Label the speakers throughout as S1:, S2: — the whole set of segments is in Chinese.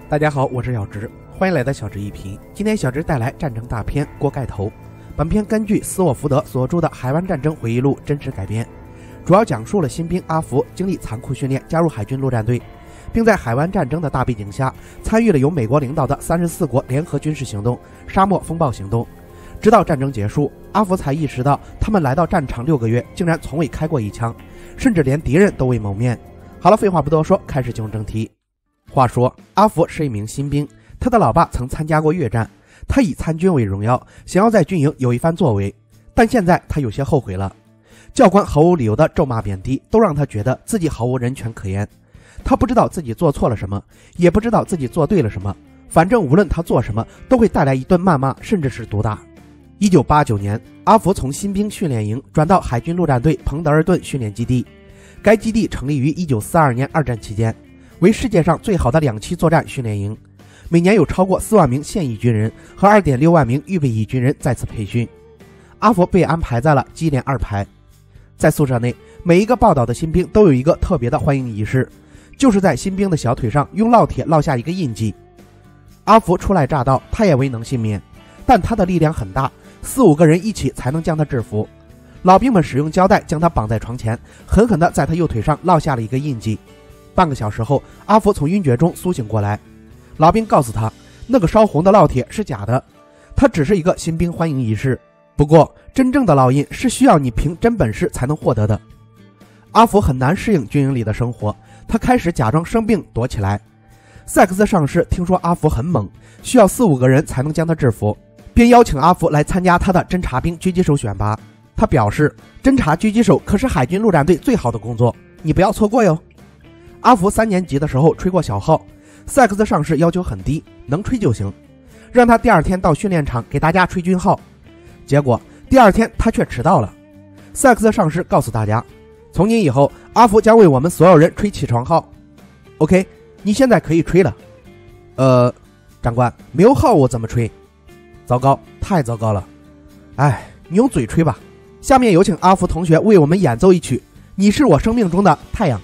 S1: 大家好，我是小直，欢迎来到小直一评。今天小直带来战争大片《锅盖头》。本片根据斯沃福德所著的《海湾战争回忆录》真实改编，主要讲述了新兵阿福经历残酷训练，加入海军陆战队，并在海湾战争的大背景下参与了由美国领导的34国联合军事行动——沙漠风暴行动。直到战争结束，阿福才意识到他们来到战场6个月，竟然从未开过一枪，甚至连敌人都未谋面。好了，废话不多说，开始进入正题。话说，阿福是一名新兵，他的老爸曾参加过越战，他以参军为荣耀，想要在军营有一番作为，但现在他有些后悔了。教官毫无理由的咒骂贬低，都让他觉得自己毫无人权可言。他不知道自己做错了什么，也不知道自己做对了什么，反正无论他做什么，都会带来一顿谩骂，甚至是毒打。1989年，阿福从新兵训练营转到海军陆战队彭德尔顿训练基地，该基地成立于1942年二战期间，为世界上最好的2栖作战训练营，每年有超过4万名现役军人和 2.6 万名预备役军人在此培训。阿福被安排在了机连2排。在宿舍内，每一个报道的新兵都有一个特别的欢迎仪式，就是在新兵的小腿上用烙铁烙下一个印记。阿福初来乍到，他也未能幸免，但他的力量很大，4、5个人一起才能将他制服。老兵们使用胶带将他绑在床前，狠狠地在他右腿上烙下了一个印记。半个小时后，阿福从晕厥中苏醒过来，老兵告诉他，那个烧红的烙铁是假的，它只是一个新兵欢迎仪式。不过，真正的烙印是需要你凭真本事才能获得的。阿福很难适应军营里的生活，他开始假装生病躲起来。塞克斯上士听说阿福很猛，需要4、5个人才能将他制服，便邀请阿福来参加他的侦察兵狙击手选拔。他表示，侦察狙击手可是海军陆战队最好的工作，你不要错过哟。阿福3年级的时候吹过小号，塞克斯上士要求很低，能吹就行，让他第2天到训练场给大家吹军号。结果第2天他却迟到了。塞克斯上士告诉大家，从今以后，阿福将为我们所有人吹起床号。OK， 你现在可以吹了。长官，没有号我怎么吹？糟糕，太糟糕了。哎，你用嘴吹吧。下面有请阿福同学为我们演奏一曲《你是我生命中的太阳》。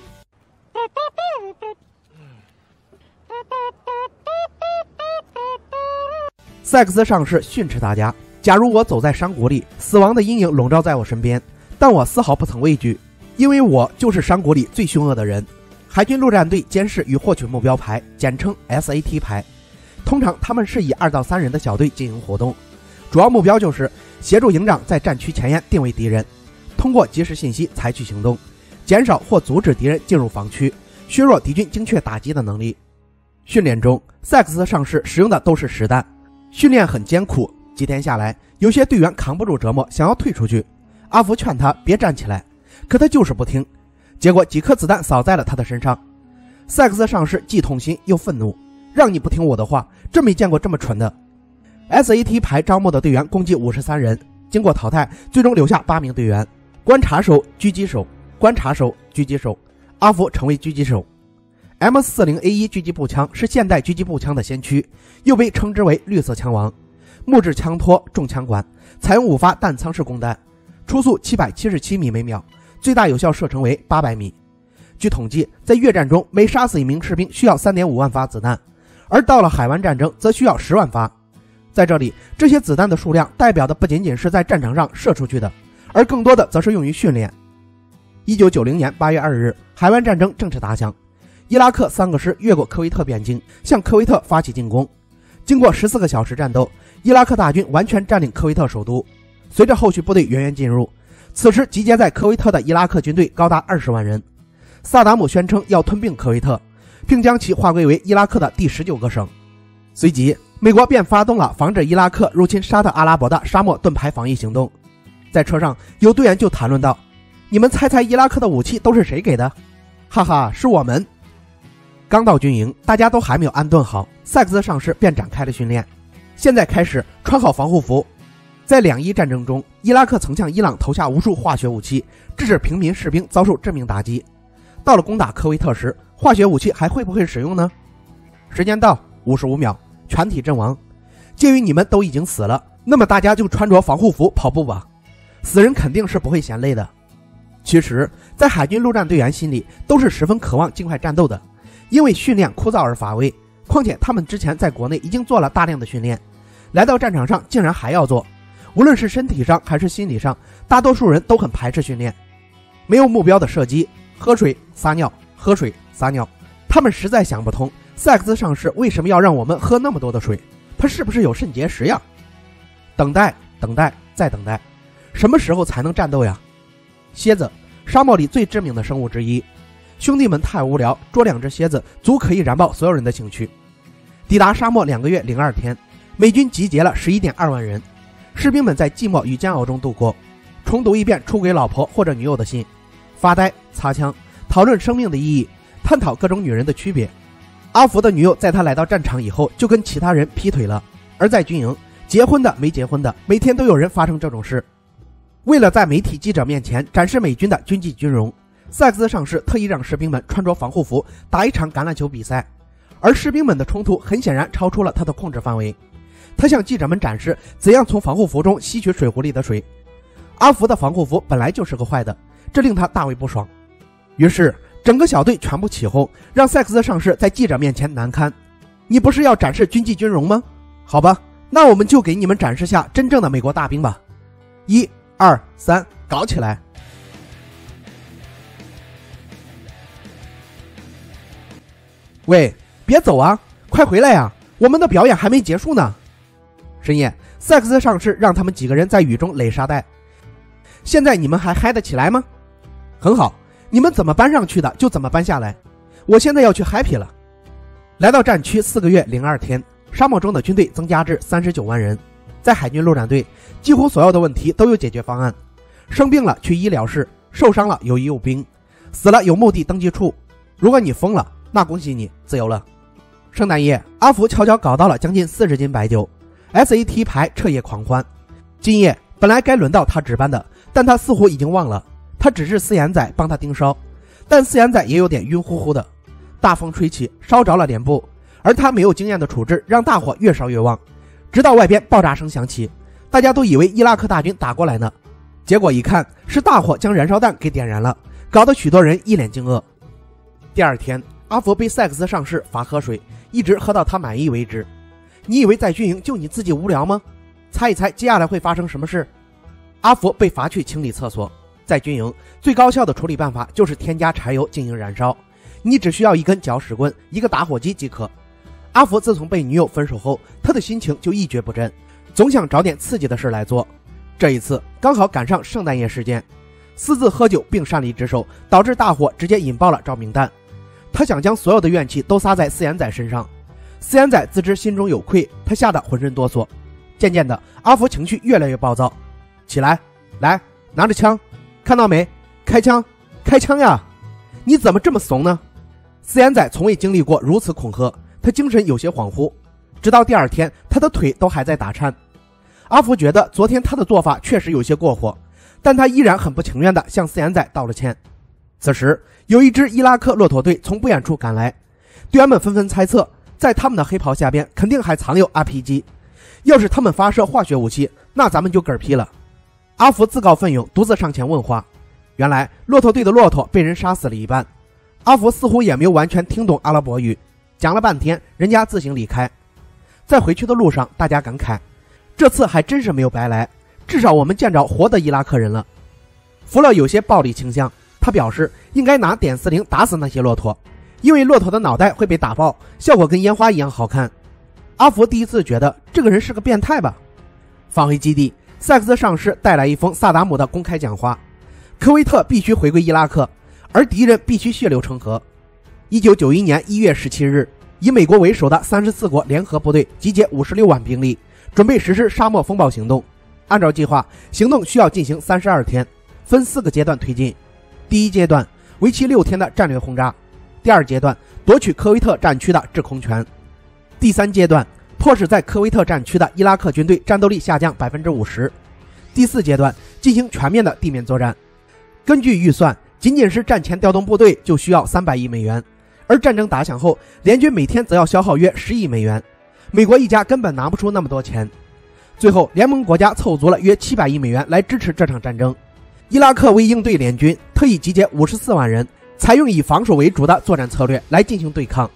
S1: 塞克斯上士训斥大家，假如我走在山谷里，死亡的阴影笼罩在我身边，但我丝毫不曾畏惧，因为我就是山谷里最凶恶的人。海军陆战队监视与获取目标排，简称 SAT 排，通常他们是以2到3人的小队进行活动，主要目标就是协助营长在战区前沿定位敌人，通过及时信息采取行动，减少或阻止敌人进入防区，削弱敌军精确打击的能力。训练中，塞克斯上士使用的都是实弹，训练很艰苦，几天下来，有些队员扛不住折磨，想要退出去。阿福劝他别站起来，可他就是不听，结果几颗子弹扫在了他的身上。塞克斯上士既痛心又愤怒，让你不听我的话，真没见过这么蠢的。SAT 排招募的队员共计53人，经过淘汰，最终留下8名队员：观察手、狙击手、观察手、狙击手。阿福成为狙击手。M40A1 狙击步枪是现代狙击步枪的先驱，又被称之为绿色枪王。木质枪托，重枪管，采用5发弹仓式供弹，初速777米每秒，最大有效射程为800米。据统计，在越战中每杀死1名士兵需要 3.5 万发子弹，而到了海湾战争则需要10万发。在这里，这些子弹的数量代表的不仅仅是在战场上射出去的，而更多的则是用于训练。1990年8月2日，海湾战争正式打响，伊拉克3个师越过科威特边境，向科威特发起进攻。经过14个小时战斗，伊拉克大军完全占领科威特首都。随着后续部队源源进入，此时集结在科威特的伊拉克军队高达20万人。萨达姆宣称要吞并科威特，并将其划归为伊拉克的第19个省。随即，美国便发动了防止伊拉克入侵沙特阿拉伯的沙漠盾牌防御行动。在车上，有队员就谈论到，你们猜猜伊拉克的武器都是谁给的？哈哈，是我们。刚到军营，大家都还没有安顿好，塞克斯上士便展开了训练。现在开始，穿好防护服。在2·1战争中，伊拉克曾向伊朗投下无数化学武器，致使平民士兵遭受致命打击。到了攻打科威特时，化学武器还会不会使用呢？时间到，55秒，全体阵亡。鉴于你们都已经死了，那么大家就穿着防护服跑步吧。死人肯定是不会嫌累的。其实，在海军陆战队员心里都是十分渴望尽快战斗的，因为训练枯燥而乏味，况况且他们之前在国内已经做了大量的训练，来到战场上竟然还要做，无论是身体上还是心理上，大多数人都很排斥训练。没有目标的射击，喝水撒尿，喝水撒尿，他们实在想不通塞克斯上士为什么要让我们喝那么多的水，他是不是有肾结石呀？等待，等待，再等待，什么时候才能战斗呀？蝎子，沙漠里最致命的生物之一，兄弟们太无聊，捉2只蝎子足可以燃爆所有人的兴趣。抵达沙漠2个月02天，美军集结了11.2万人，士兵们在寂寞与煎熬中度过，重读一遍出轨老婆或者女友的信，发呆，擦枪，讨论生命的意义，探讨各种女人的区别。阿福的女友在他来到战场以后就跟其他人劈腿了，而在军营，结婚的没结婚的每天都有人发生这种事。为了在媒体记者面前展示美军的军纪军容，塞克斯上士特意让士兵们穿着防护服打一场橄榄球比赛，而士兵们的冲突很显然超出了他的控制范围。他向记者们展示怎样从防护服中吸取水壶里的水。阿福的防护服本来就是个坏的，这令他大为不爽。于是整个小队全部起哄，让塞克斯上士在记者面前难堪。你不是要展示军纪军容吗？好吧，那我们就给你们展示下真正的美国大兵吧。1、2、3，搞起来！喂，别走啊，快回来呀，我们的表演还没结束呢。深夜，塞克斯上士让他们几个人在雨中垒沙袋。现在你们还嗨得起来吗？很好，你们怎么搬上去的就怎么搬下来，我现在要去 happy 了。来到战区4个月02天，沙漠中的军队增加至39万人。在海军陆战队，几乎所有的问题都有解决方案。生病了去医疗室，受伤了有医务兵，死了有墓地登记处。如果你疯了，那恭喜你自由了。圣诞夜，阿福悄悄搞到了将近40斤白酒， SAT 牌彻夜狂欢。今夜本来该轮到他值班的，但他似乎已经忘了，他只是四眼仔帮他盯梢，但四眼仔也有点晕乎乎的。大风吹起，烧着了脸部，而他没有经验的处置让大火越烧越旺，直到外边爆炸声响起，大家都以为伊拉克大军打过来呢，结果一看是大火将燃烧弹给点燃了，搞得许多人一脸惊愕。第二天，阿福被塞克斯上士罚喝水，一直喝到他满意为止。你以为在军营就你自己无聊吗？猜一猜接下来会发生什么事？阿福被罚去清理厕所。在军营，最高效的处理办法就是添加柴油进行燃烧，你只需要一根搅屎棍，一个打火机即可。阿福自从被女友分手后，他的心情就一蹶不振，总想找点刺激的事来做。这一次刚好赶上圣诞夜事件，私自喝酒并擅离职守，导致大火直接引爆了照明弹。他想将所有的怨气都撒在四眼仔身上，四眼仔自知心中有愧，他吓得浑身哆嗦。渐渐的，阿福情绪越来越暴躁。起来，来，拿着枪，看到没？开枪，开枪呀！你怎么这么怂呢？四眼仔从未经历过如此恐吓，他精神有些恍惚，直到第二天，他的腿都还在打颤。阿福觉得昨天他的做法确实有些过火，但他依然很不情愿地向四眼仔道了歉。此时，有一支伊拉克骆驼队从不远处赶来，队员们纷纷猜测，在他们的黑袍下边肯定还藏有 RPG， 要是他们发射化学武器，那咱们就嗝屁了。阿福自告奋勇，独自上前问话。原来骆驼队的骆驼被人杀死了一半，阿福似乎也没有完全听懂阿拉伯语，讲了半天，人家自行离开。在回去的路上，大家感慨，这次还真是没有白来，至少我们见着活的伊拉克人了。福勒有些暴力倾向，他表示应该拿点4-0打死那些骆驼，因为骆驼的脑袋会被打爆，效果跟烟花一样好看。阿福第一次觉得这个人是个变态吧。返回基地，塞克斯上士带来一封萨达姆的公开讲话，科威特必须回归伊拉克，而敌人必须血流成河。1991年1月17日，以美国为首的34国联合部队集结56万兵力，准备实施沙漠风暴行动。按照计划，行动需要进行32天，分4个阶段推进。第一阶段，为期6天的战略轰炸；第二阶段，夺取科威特战区的制空权；第三阶段，迫使在科威特战区的伊拉克军队战斗力下降 50%；第四阶段，进行全面的地面作战。根据预算，仅仅是战前调动部队就需要300亿美元，而战争打响后，联军每天则要消耗约10亿美元，美国一家根本拿不出那么多钱。最后，联盟国家凑足了约700亿美元来支持这场战争。伊拉克为应对联军，特意集结54万人，采用以防守为主的作战策略来进行对抗。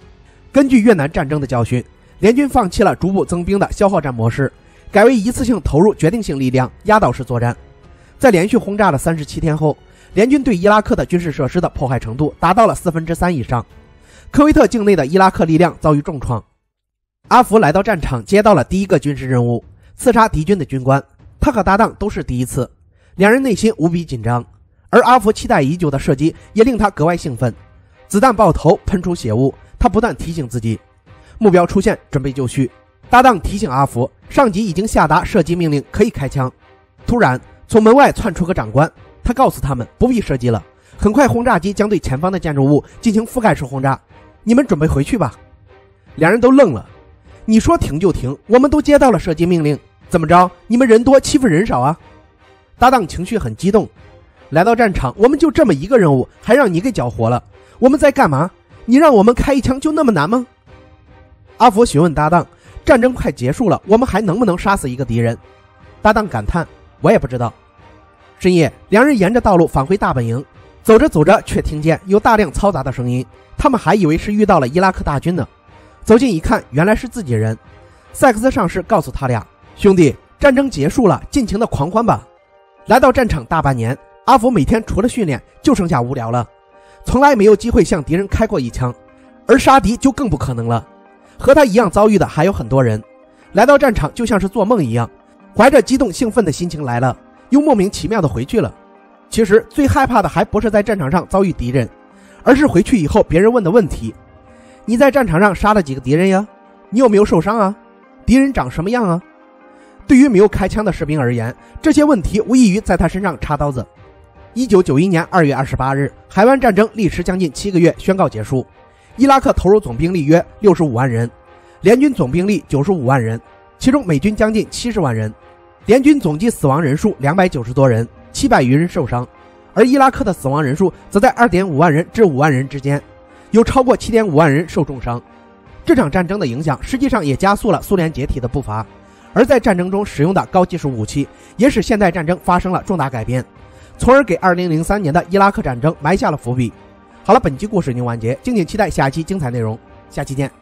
S1: 根据越南战争的教训，联军放弃了逐步增兵的消耗战模式，改为一次性投入决定性力量，压倒式作战。在连续轰炸了37天后，联军对伊拉克的军事设施的破坏程度达到了3/4以上。科威特境内的伊拉克力量遭遇重创。阿福来到战场，接到了第一个军事任务，刺杀敌军的军官。他和搭档都是第一次，两人内心无比紧张，而阿福期待已久的射击也令他格外兴奋。子弹爆头，喷出血雾，他不断提醒自己，目标出现，准备就绪。搭档提醒阿福，上级已经下达射击命令，可以开枪。突然，从门外窜出个长官，他告诉他们不必射击了，很快轰炸机将对前方的建筑物进行覆盖式轰炸，你们准备回去吧。两人都愣了，你说停就停，我们都接到了射击命令，怎么着？你们人多欺负人少啊？搭档情绪很激动，来到战场，我们就这么一个任务，还让你给搅和了，我们在干嘛？你让我们开一枪就那么难吗？阿福询问搭档，战争快结束了，我们还能不能杀死一个敌人？搭档感叹，我也不知道。深夜，两人沿着道路返回大本营，走着走着却听见有大量嘈杂的声音，他们还以为是遇到了伊拉克大军呢。走近一看，原来是自己人。塞克斯上士告诉他俩，兄弟，战争结束了，尽情的狂欢吧。来到战场大半年，阿福每天除了训练就剩下无聊了，从来没有机会向敌人开过一枪，而杀敌就更不可能了。和他一样遭遇的还有很多人，来到战场就像是做梦一样，怀着激动兴奋的心情来了，又莫名其妙的回去了。其实最害怕的还不是在战场上遭遇敌人，而是回去以后别人问的问题，你在战场上杀了几个敌人呀？你有没有受伤啊？敌人长什么样啊？对于没有开枪的士兵而言，这些问题无异于在他身上插刀子。1991年2月28日，海湾战争历时将近7个月宣告结束。伊拉克投入总兵力约65万人，联军总兵力95万人，其中美军将近70万人。联军总计死亡人数290多人，700余人受伤，而伊拉克的死亡人数则在 2.5 万人至5万人之间，有超过 7.5 万人受重伤。这场战争的影响实际上也加速了苏联解体的步伐，而在战争中使用的高技术武器也使现代战争发生了重大改变，从而给2003年的伊拉克战争埋下了伏笔。好了，本期故事已经完结，敬请期待下期精彩内容，下期见。